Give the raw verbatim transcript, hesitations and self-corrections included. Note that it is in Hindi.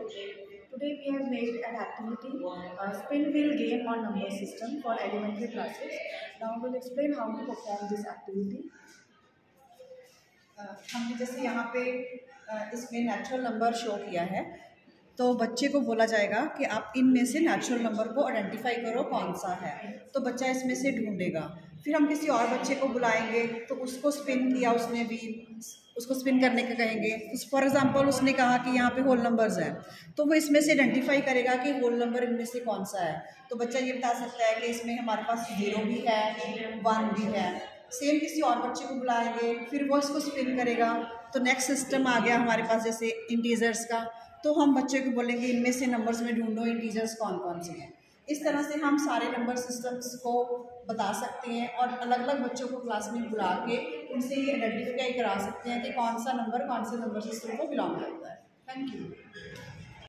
Today we have made an activity, a spin wheel game on number system for elementary classes. Now we will explain how to perform this activity. uh, हमने जैसे यहाँ पे uh, इसमें नेचुरल नंबर शो किया है, तो बच्चे को बोला जाएगा कि आप इनमें से नेचुरल नंबर को आइडेंटिफाई करो कौन सा है। तो बच्चा इसमें से ढूंढेगा। फिर हम किसी और बच्चे को बुलाएंगे, तो उसको स्पिन किया उसने भी, उसको स्पिन करने का कहेंगे। फॉर एग्जांपल उसने कहा कि यहाँ पे होल नंबर्स हैं, तो वो इसमें से आइडेंटिफाई करेगा कि होल नंबर इनमें से कौन सा है। तो बच्चा ये बता सकता है कि इसमें हमारे पास जीरो भी है, वन भी है। सेम किसी और बच्चे को बुलाएंगे, फिर वो इसको स्पिन करेगा। तो नेक्स्ट सिस्टम आ गया हमारे पास जैसे इंटीजर्स का, तो हम बच्चे को बोलेंगे इनमें से नंबर्स में ढूंढो इंटीजर्स कौन कौन से हैं। इस तरह से हम सारे नंबर सिस्टम्स को बता सकते हैं और अलग अलग बच्चों को क्लास में बुला के उनसे ये आइडेंटिफाई करा सकते हैं कि कौन सा नंबर कौन से नंबर सिस्टम को बिलोंग करता है। Thank you.